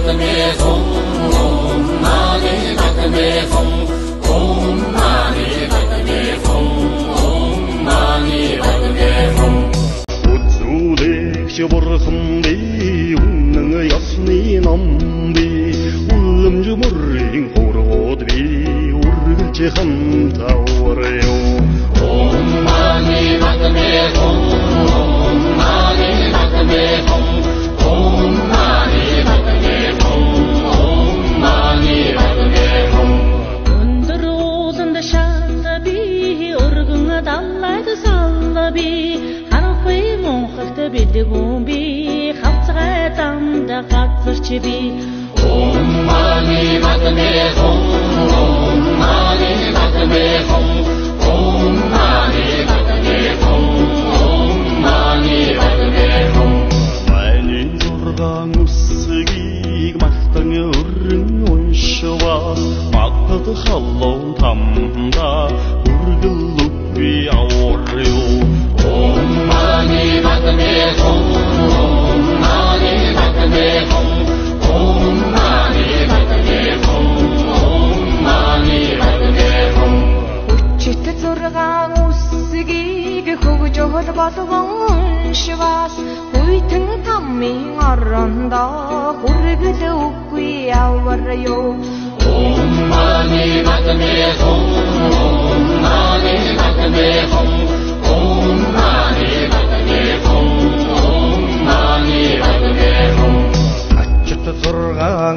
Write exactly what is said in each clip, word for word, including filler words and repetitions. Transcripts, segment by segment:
Padme Hum, Om Mani Padme Hum, Om Mani Padme Hum, Om Mani Padme Hum. Utsulik burhumbi, unng yasni nambi, ulum jumurring horhodbi, urgulchi ham tawaryo. Om Mani Padme Hum, Om Mani Padme Hum, Om Mani Padme Hum, Om Mani Padme Hum. Under rozanda shallabi, urgunga dallaydı sallabi, harfay monqaqda bildigumbi, xalqqa tamda qatsirchibi. Om Mani Padme Hum, Om Mani Padme Hum, Om Mani Padme Hum, Om Mani Padme Hum. Mani zorgang usgig maqtang urring unshwa, maqtad khallon tamda urgullubi awaryo. Om Mani Padme Hum, Om Mani Padme Hum, Om Mani Padme Hum, Om Mani Padme Hum. Uchit zurgang usgig hugjohor болгон швас, хуйтэн таммин оррондо хүргэл үгүй аварё. Om Mani Padme Hum, Om Mani Padme Hum, Om Mani Padme Hum, Om Mani Padme Hum. Achit zurgang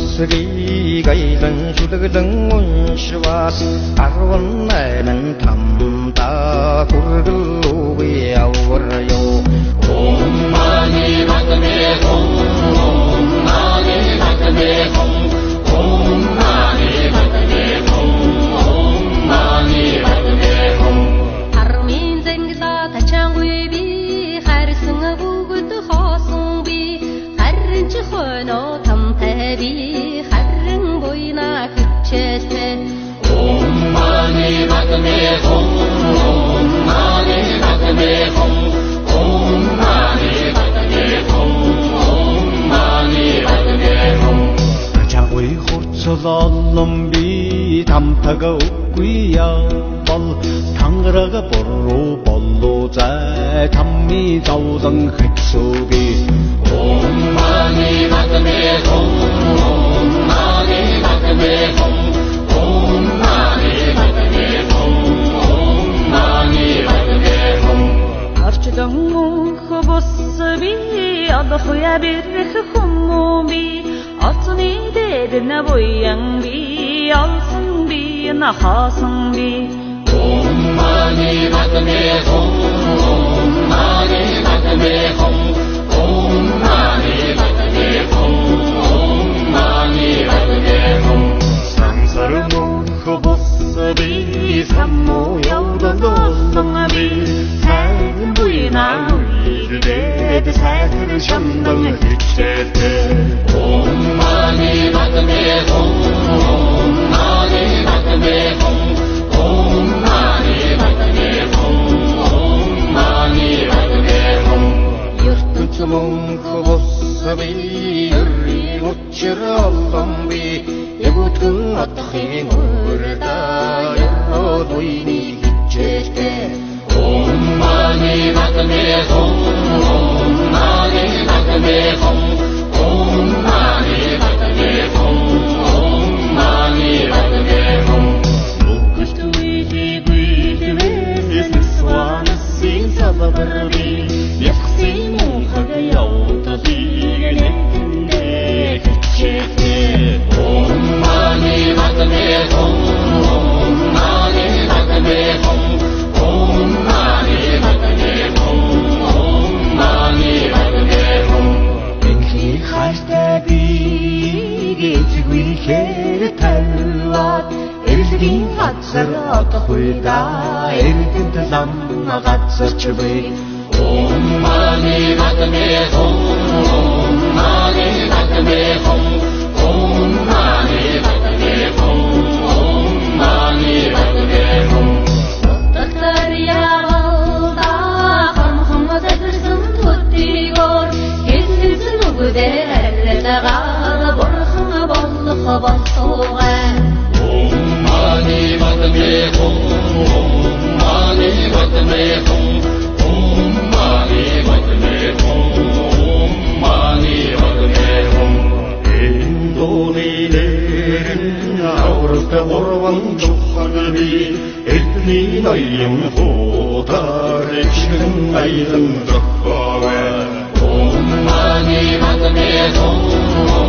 usgig aylан шүлгэлэн уншвас, арван найман тамда хүргэл үгүй аварё. Om Mani Padme Hum, Om Mani Padme Hum, Om Mani Padme Hum, Om Mani Padme Hum. Хармин зэнгла тачангуй би, харсын бүгд хоосон би, харин ч хойно тамтай би, харин буйна хичээсэ. Om Mani Padme Hum, Om Mani Padme Hum, Om Mani Padme Hum, Om Mani Padme Hum. Чагой хурцлоллон би тамтага үгүй явбал, тангарага боруу боллоо зай тамми зовлон хэцүүби. Om Mani Padme Hum, Om Mani Padme Hum, Om Mani Padme Hum, Om Mani Padme Hum. Арчдан мөнх босби, адахуя бирх хумби, ацны дедна буян би, алсын би на хасын би. Om Mani Padme Hum, Om Mani Padme Hum, Om Mani Padme Hum, Om Mani Padme Hum. Сансар мөнх босби, саммо явдан доллон би, сайн буйна үйрээд сайтар шамдан хичээдэ. Om Mani Padme Hum, Om Mani Padme Hum, Om Mani Padme Hum, Om Mani Padme Hum. Yurtut mönch bosbi, yurri uchir allon bi, ebutun atxin urda, yurrod uyni hicceşte. Om Mani Padme Hum, Om Mani Padme Hum, Om Mani Padme Hum, Om Mani Padme Hum. Uktuihi guihi niswana sin sababarbi, yaqsi munhaga yawtadi genetinde hicceşte. Om Mani Padme Hum, Om Mani Padme Hum, Om Mani Padme Hum, Om Mani Padme Hum. Энхи хайртай гэжгүй хэр талвад, эрсгийн газар отохуйда, эргэнд лам газарч бай. Om Mani Padme Hum, Om Mani Padme Hum, Om Mani Padme Hum, Om Mani Padme Hum. Tatlar yağılda, hamham zedrsin tutti gor, kesilsin ugude erreda gal, بصوغا Om Mani Padme Hum, Om Mani Padme Hum, Om Mani Padme Hum, Om Mani Padme Hum. Indonilerin avrısta orvan duhanbi etni nayım hotar ekşin aydın zahhava Om Mani Padme Hum,